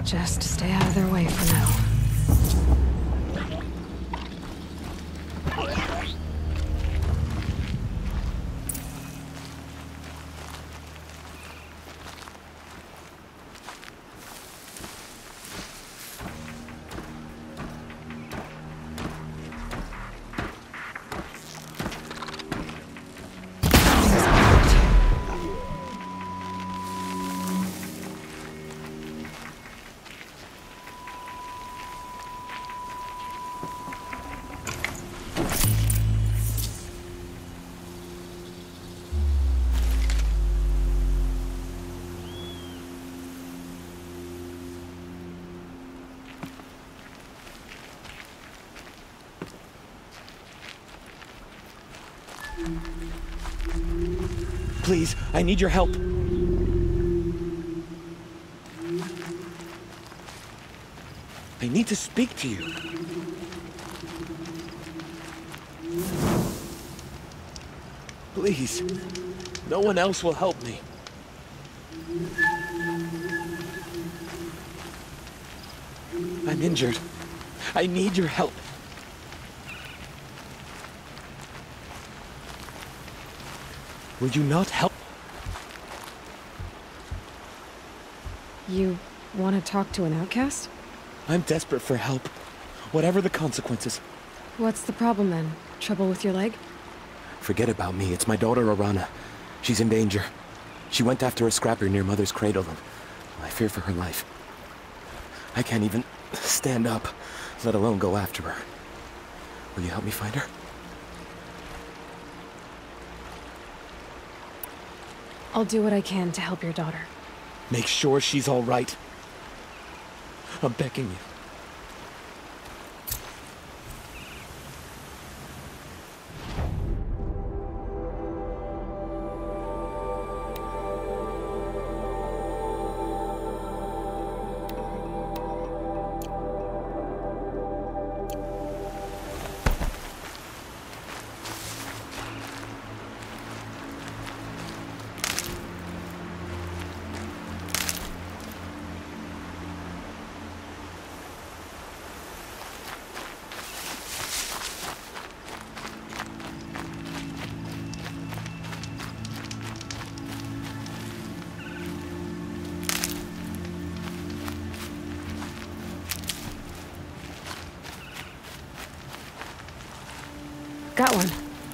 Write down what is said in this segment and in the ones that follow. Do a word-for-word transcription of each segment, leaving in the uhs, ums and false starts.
Just stay out of their way for now. Please, I need your help. I need to speak to you. Please, no one else will help me. I'm injured. I need your help. Would you not help? You want to talk to an outcast? I'm desperate for help, whatever the consequences. What's the problem then? Trouble with your leg? Forget about me. It's my daughter, Arana. She's in danger. She went after a scrapper near Mother's cradle, and I fear for her life. I can't even stand up, let alone go after her. Will you help me find her? I'll do what I can to help your daughter. Make sure she's all right. I'm begging you. Got one.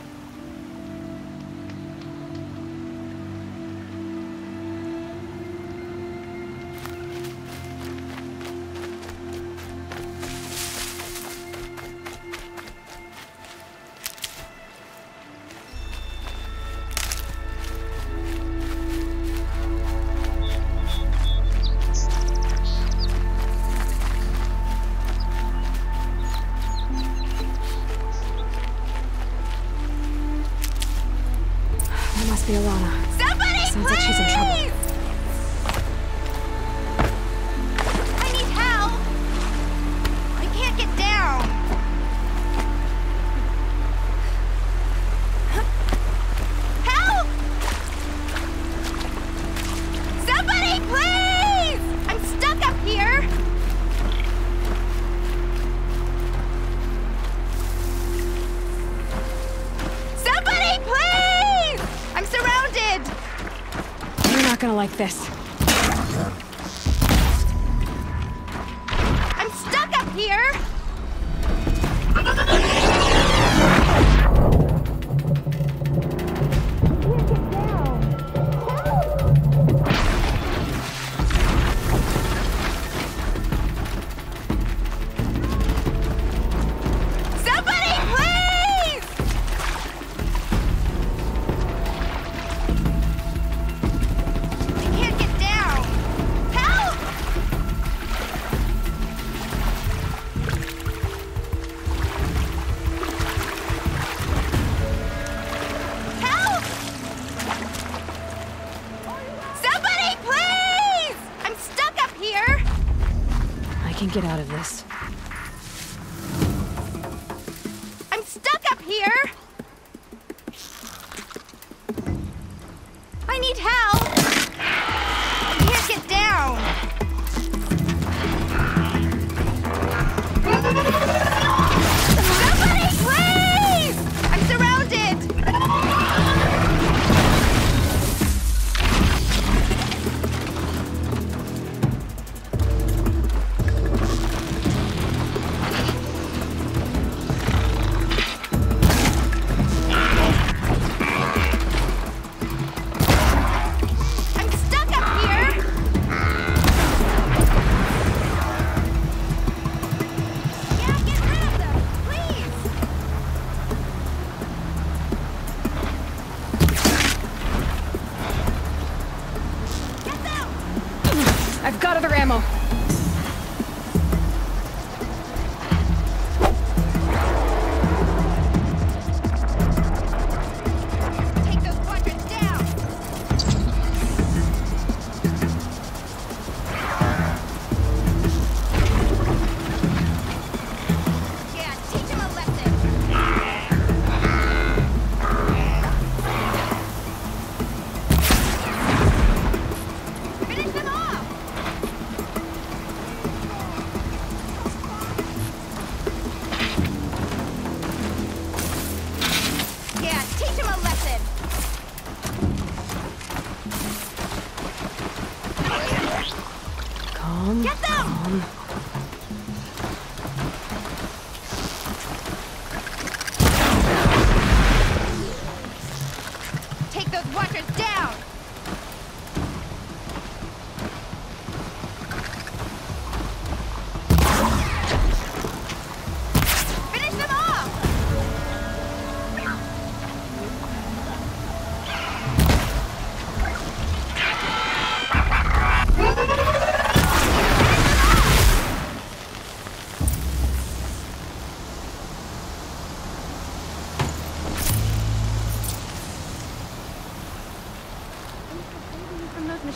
Must be Alana. Somebody, Sounds please! like she's in trouble. I need help! I can't get down! Help! Somebody, please! I'm stuck up here! Somebody, please! I'm surrounded! You're not gonna like this. I'm stuck up here! Somebody, please! I can't get down. Help! Help! Somebody, please! I'm stuck up here. I can get out of this. I'm stuck up here. I need help. I can't get down.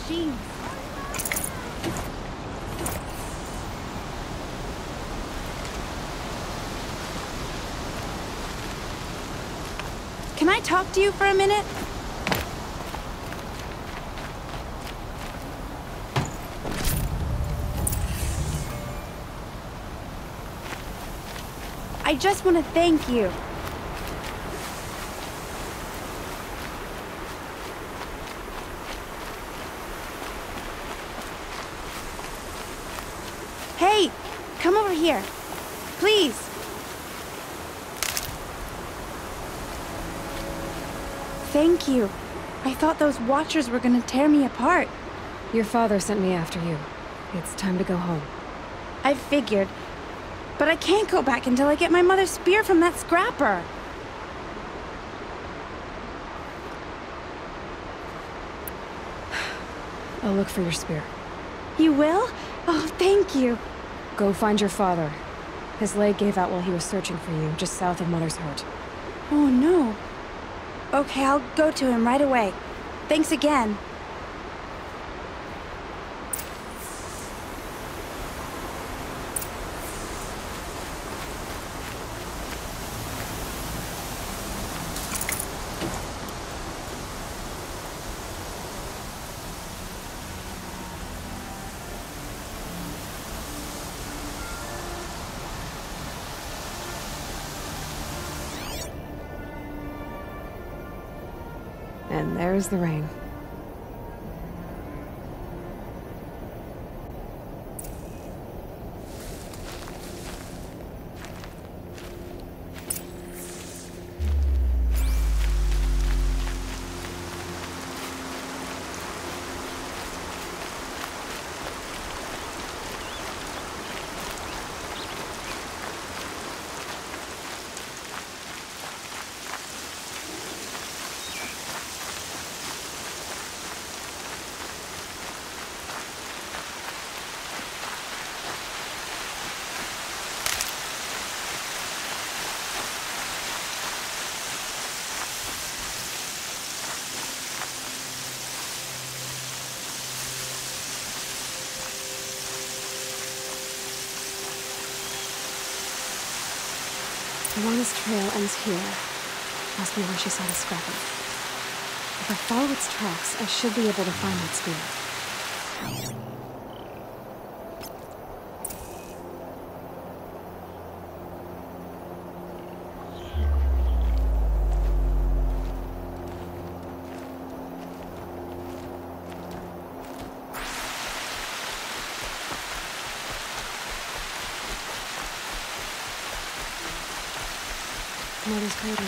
machines. Can I talk to you for a minute? I just want to thank you. Hey, come over here. Please. Thank you. I thought those Watchers were gonna tear me apart. Your father sent me after you. It's time to go home. I figured. But I can't go back until I get my mother's spear from that scrapper. I'll look for your spear. You will? Oh, thank you. Go find your father. His leg gave out while he was searching for you, just south of Mother's Hurt. Oh, no. Okay, I'll go to him right away. Thanks again. And there's the rain. Alana's trail ends here. Must be where she saw the scrapper. If I follow its tracks, I should be able to find that spear. Mother's cradle.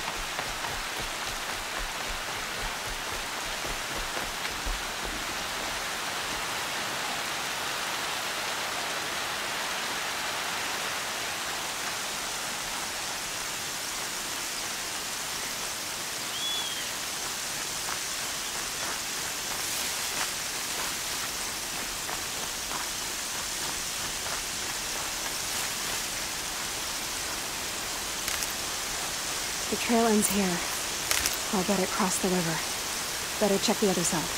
The trail ends here. I'll bet it crossed the river. Better check the other side.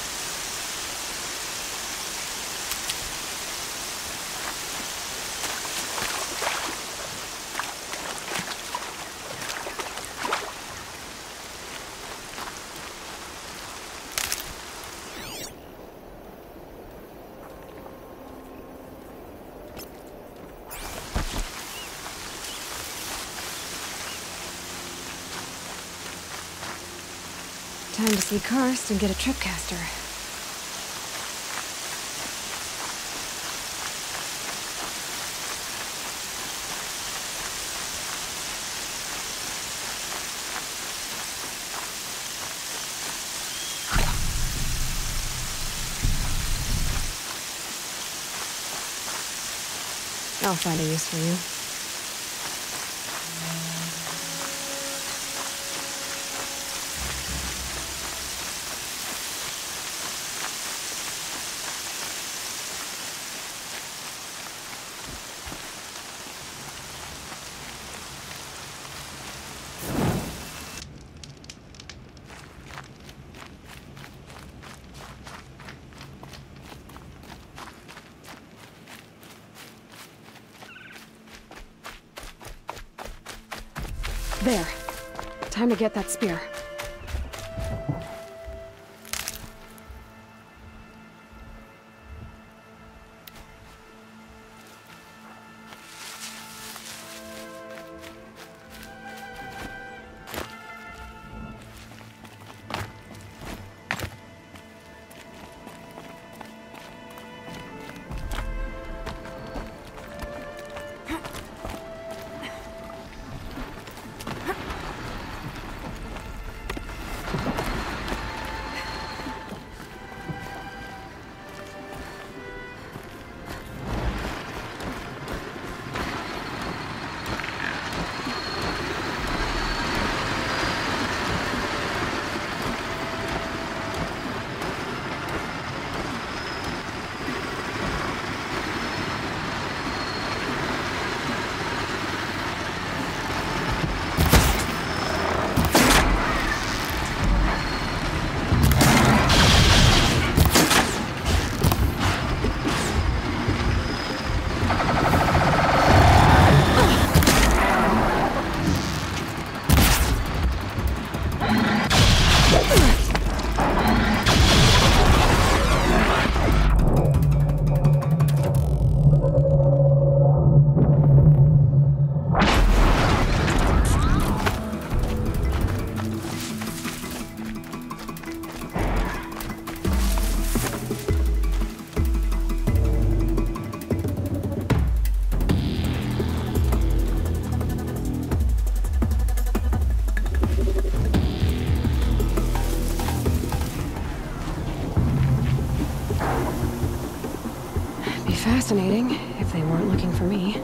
Time to see Karst and get a tripcaster. I'll find a use for you. There. Time to get that spear. Fascinating, if they weren't looking for me.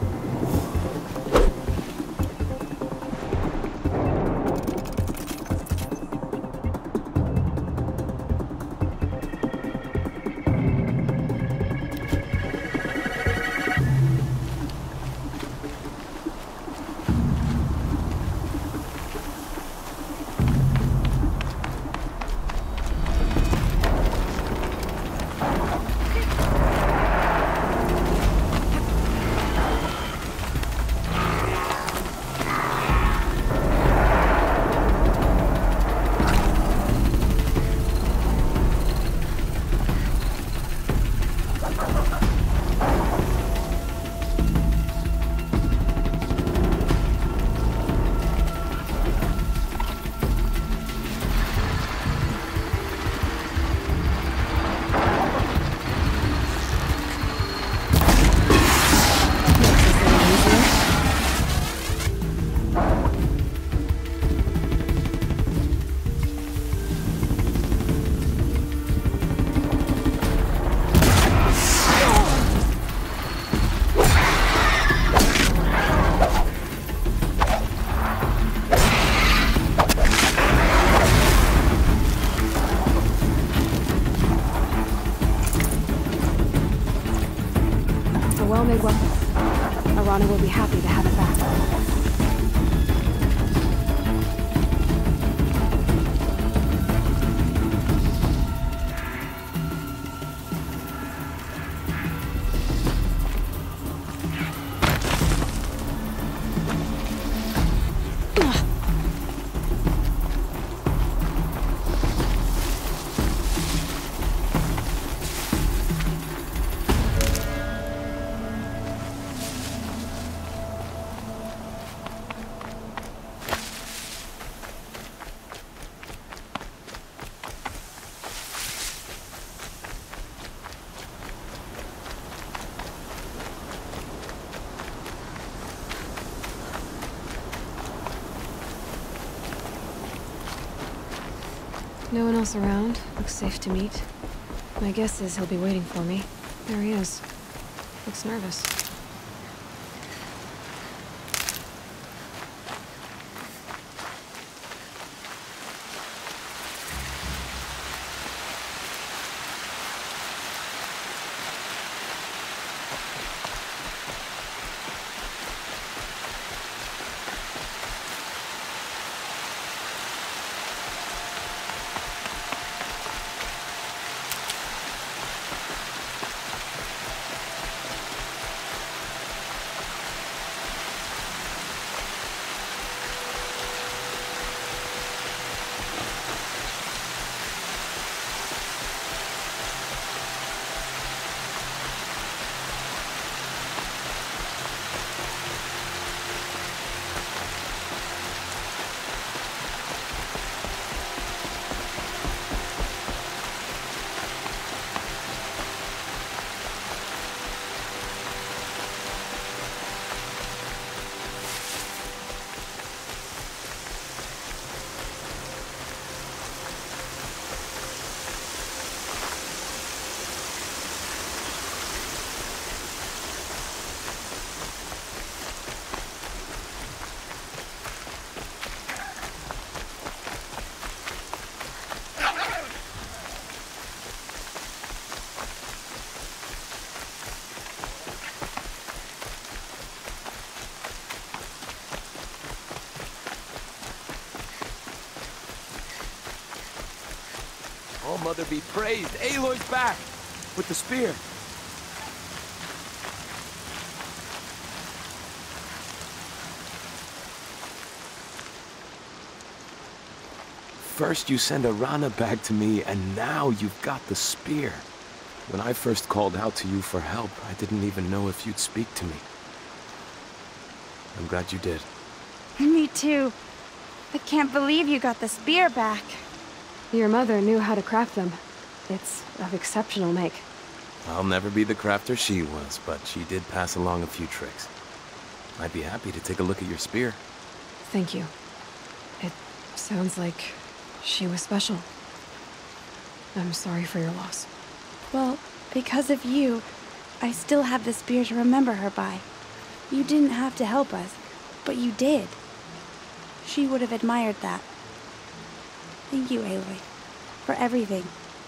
Well-made weapon. Arana will be happy to have it back. No one else around. Looks safe to meet. My guess is he'll be waiting for me. There he is. Looks nervous. Mother be praised. Aloy's back with the spear. First you send Arana back to me, and now you've got the spear. When I first called out to you for help, I didn't even know if you'd speak to me. I'm glad you did. Me too. I can't believe you got the spear back. Your mother knew how to craft them. It's of exceptional make. I'll never be the crafter she was, but she did pass along a few tricks. I'd be happy to take a look at your spear. Thank you. It sounds like she was special. I'm sorry for your loss. Well, because of you, I still have the spear to remember her by. You didn't have to help us, but you did. She would have admired that. Thank you, Aloy, for everything.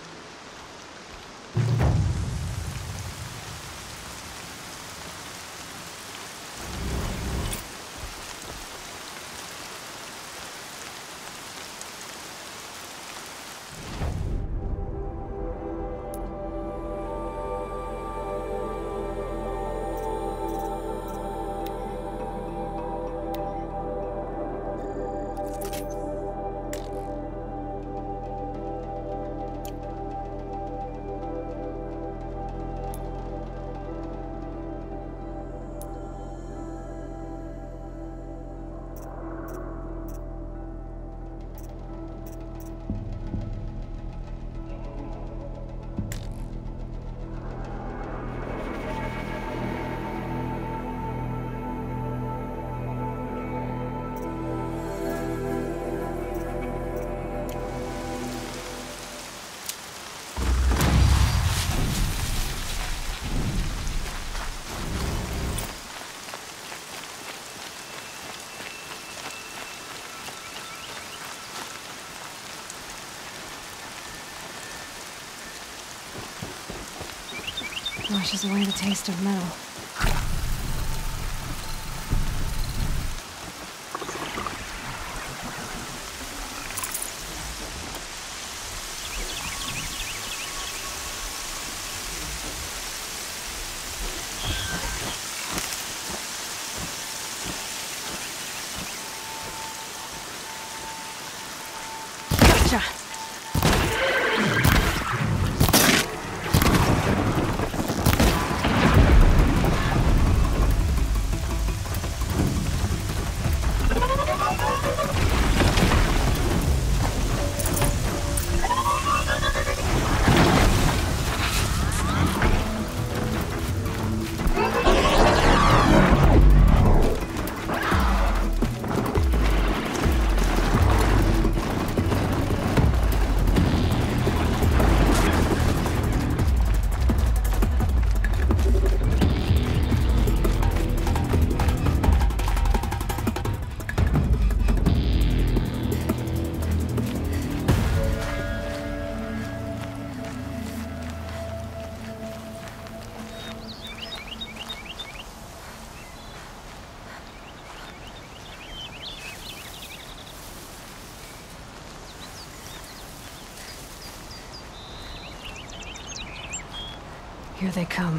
Washes away the taste of metal. Gotcha! Here they come.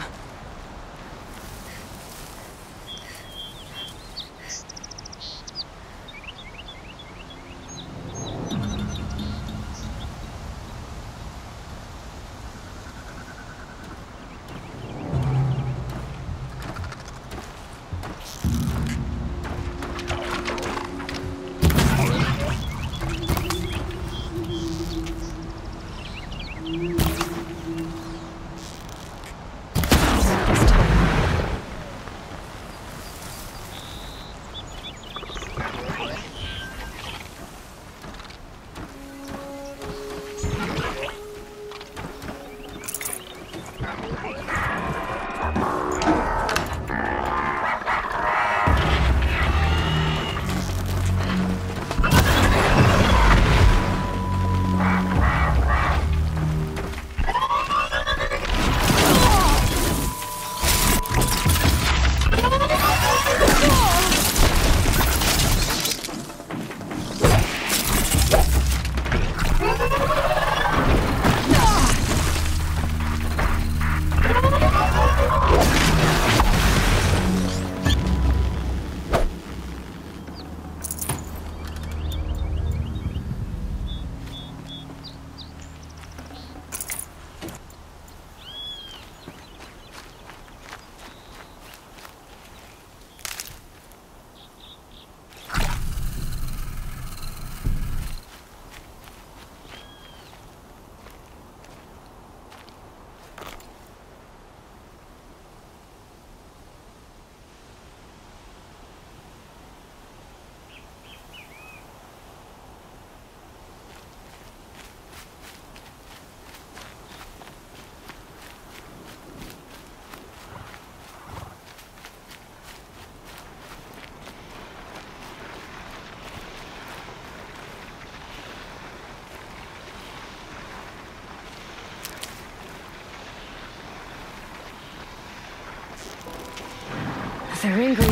They're angry.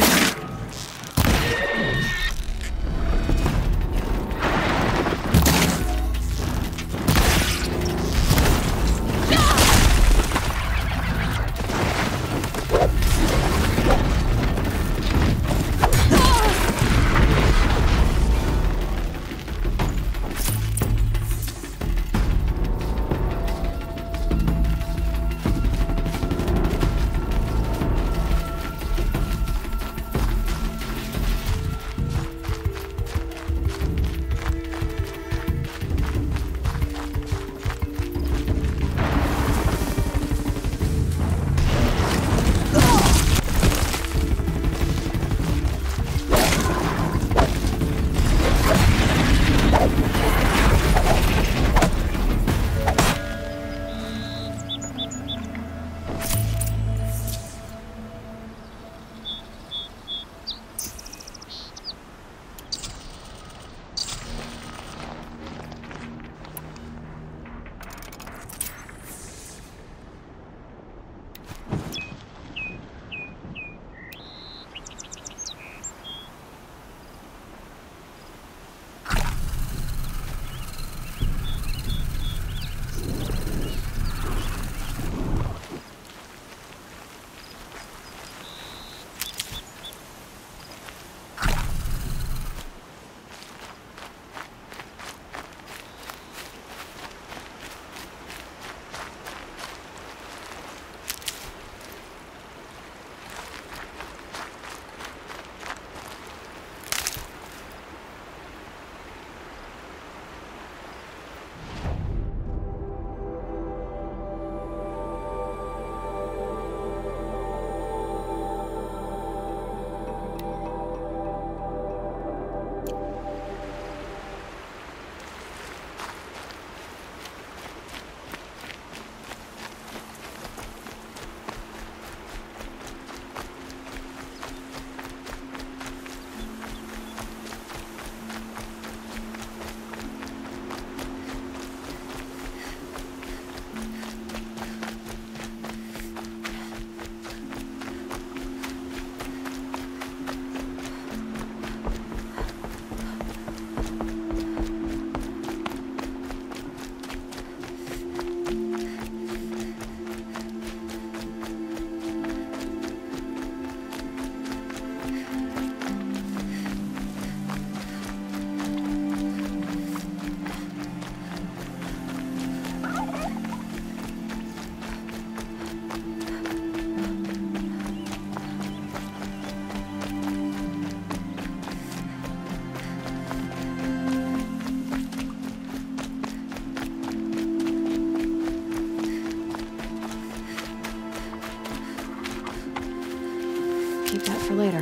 Keep that for later.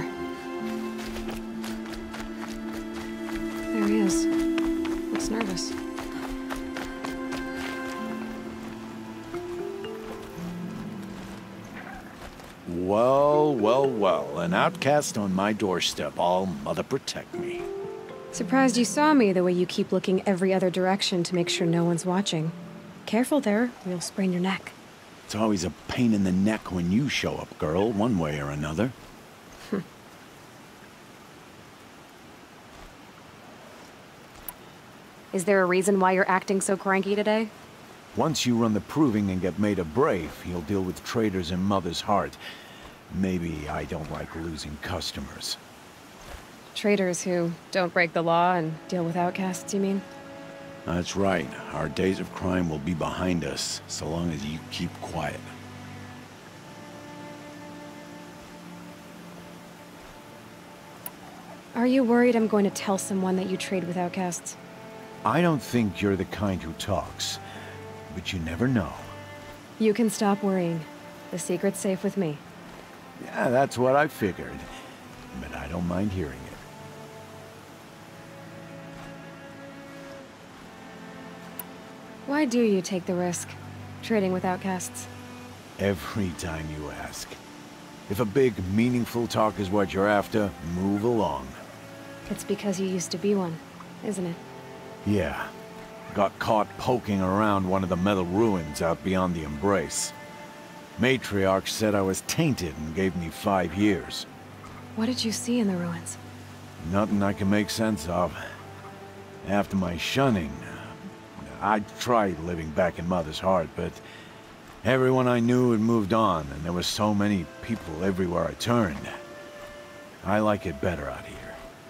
There he is. Looks nervous. Well, well, well. An outcast on my doorstep. All mother protect me. Surprised you saw me the way you keep looking every other direction to make sure no one's watching. Careful there, or you'll sprain your neck. It's always a pain in the neck when you show up, girl, one way or another. Is there a reason why you're acting so cranky today? Once you run the proving and get made a brave, you'll deal with traitors in Mother's heart. Maybe I don't like losing customers. Traitors who don't break the law and deal with outcasts, you mean? That's right. Our days of crime will be behind us, so long as you keep quiet. Are you worried I'm going to tell someone that you trade with outcasts? I don't think you're the kind who talks, but you never know. You can stop worrying. The secret's safe with me. Yeah, that's what I figured, but I don't mind hearing it. Why do you take the risk, trading with outcasts? Every time you ask. If a big, meaningful talk is what you're after, move along. It's because you used to be one, isn't it? Yeah. Got caught poking around one of the metal ruins out beyond the Embrace. Matriarch said I was tainted and gave me five years. What did you see in the ruins? Nothing I can make sense of. After my shunning, I tried living back in Mother's Heart, but everyone I knew had moved on, and there were so many people everywhere I turned. I like it better out here.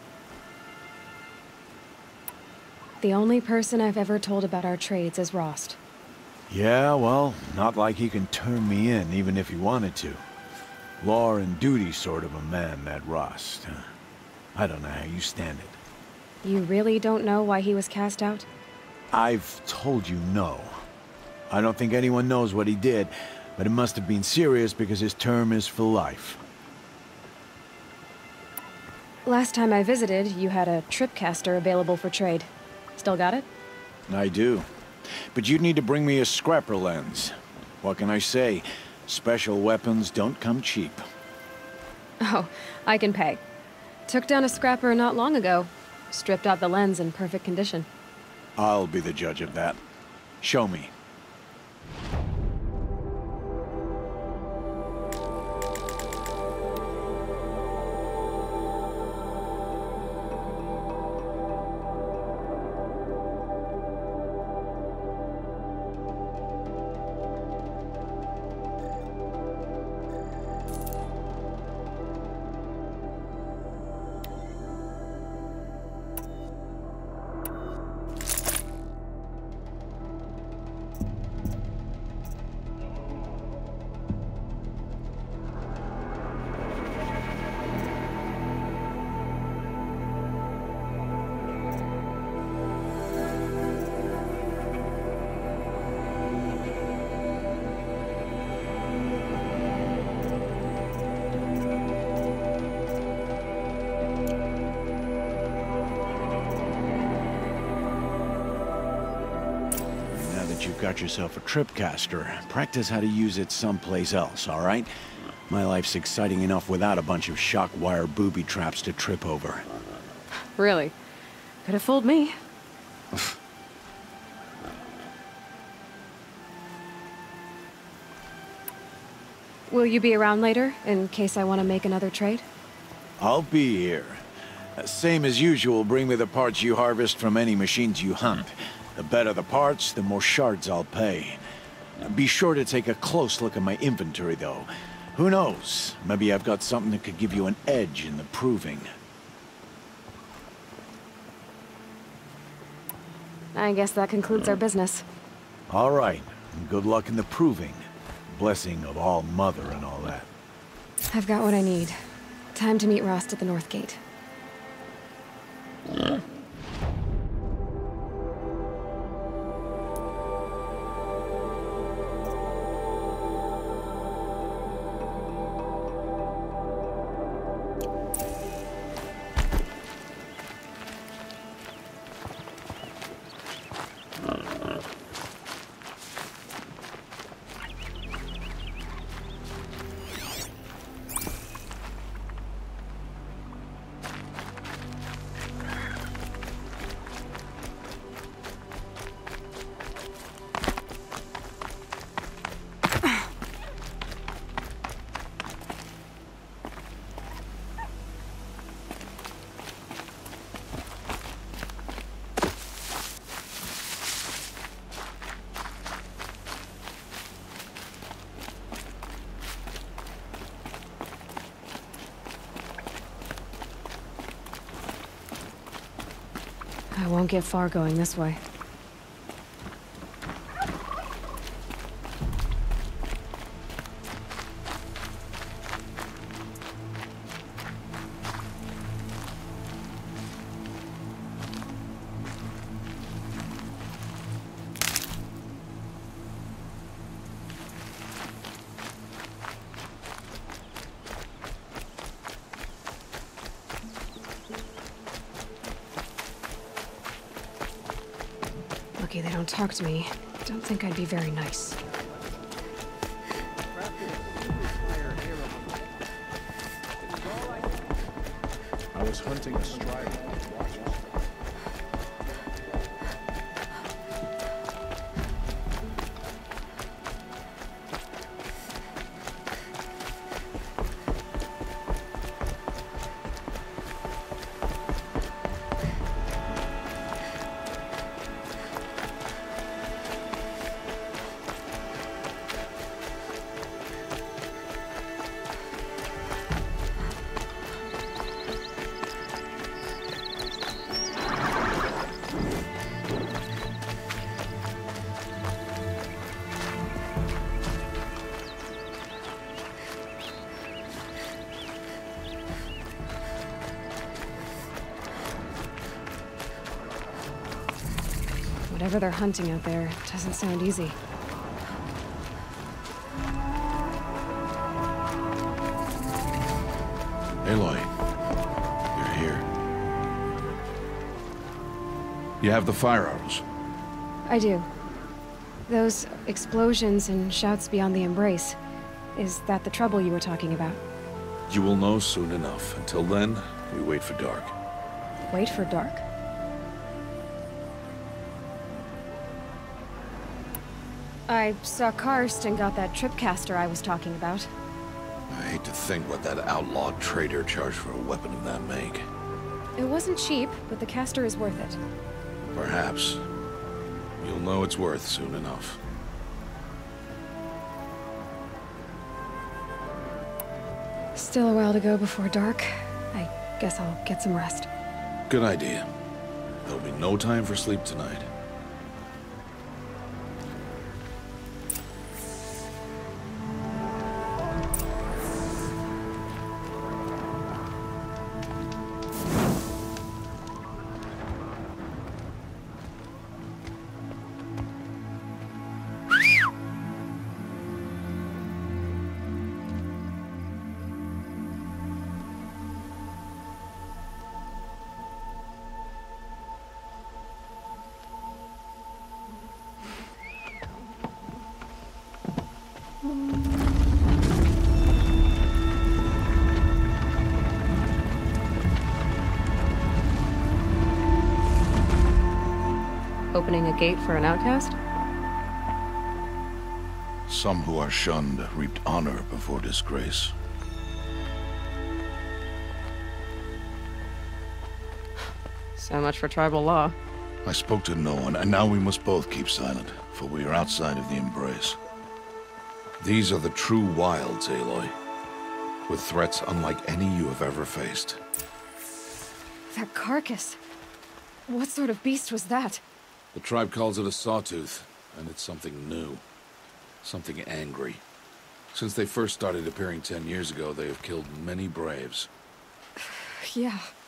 The only person I've ever told about our trades is Rost. Yeah, well, not like he can turn me in, even if he wanted to. Law and duty sort of a man, that Rost. I don't know how you stand it. You really don't know why he was cast out? I've told you no. I don't think anyone knows what he did, but it must have been serious because his term is for life. Last time I visited, you had a tripcaster available for trade. Still got it? I do. But you'd need to bring me a scrapper lens. What can I say? Special weapons don't come cheap. Oh, I can pay. Took down a scrapper not long ago. Stripped out the lens in perfect condition. I'll be the judge of that. Show me. You've got yourself a tripcaster. Practice how to use it someplace else, all right? My life's exciting enough without a bunch of shock wire booby traps to trip over. Really? Could have fooled me. Will you be around later, in case I want to make another trade? I'll be here. Uh, Same as usual, bring me the parts you harvest from any machines you hunt. The better the parts, the more shards I'll pay. Be sure to take a close look at my inventory, though. Who knows? Maybe I've got something that could give you an edge in the proving. I guess that concludes our business. All right. Good luck in the proving. Blessing of All Mother and all that. I've got what I need. Time to meet Rost at the North Gate. I won't get far going this way. Lucky they don't talk to me. Don't think I'd be very nice. I was hunting a strider. Whatever they're hunting out there doesn't sound easy. Aloy, you're here. You have the firearms. I do. Those explosions and shouts beyond the embrace. Is that the trouble you were talking about? You will know soon enough. Until then, we wait for dark. Wait for dark? I saw Karst and got that tripcaster I was talking about. I hate to think what that outlawed trader charged for a weapon of that make. It wasn't cheap, but the caster is worth it. Perhaps. You'll know it's worth soon enough. Still a while to go before dark. I guess I'll get some rest. Good idea. There'll be no time for sleep tonight. Opening a gate for an outcast? Some who are shunned reaped honor before disgrace. So much for tribal law. I spoke to no one, and now we must both keep silent, for we are outside of the embrace. These are the true wilds, Aloy, with threats unlike any you have ever faced. That carcass. What sort of beast was that? The tribe calls it a sawtooth, and it's something new. Something angry. Since they first started appearing ten years ago, they have killed many braves. Yeah.